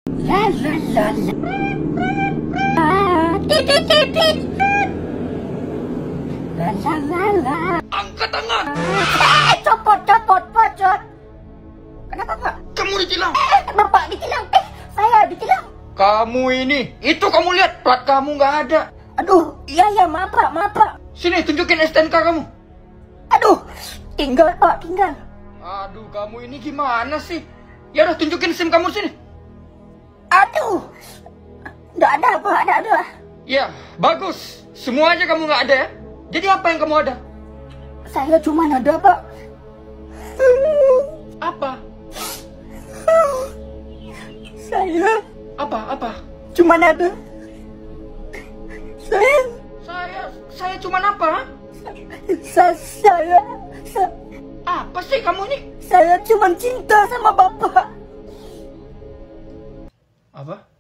La la la la. Titit titit. La la la la. Angkat tangan. Copot pocot. Kenapa Pak? Kamu ditilang. Bapak ditilang. Saya ditilang. Kamu ini, itu kamu lihat plat kamu nggak ada. Aduh, iya maaf Pak. Sini tunjukin STNK kamu. Aduh, tinggal Pak, tinggal. Aduh, kamu ini gimana sih? Ya udah tunjukin SIM kamu sini. Aduh, nggak ada Pak, nggak ada. Ya, bagus. Semua aja kamu nggak ada ya. Jadi apa yang kamu ada? Saya cuma ada Pak. Apa? Saya Apa? cuma ada. Saya cuman apa? Saya Apa sih kamu ini? cuma cinta sama Bapak. Apa?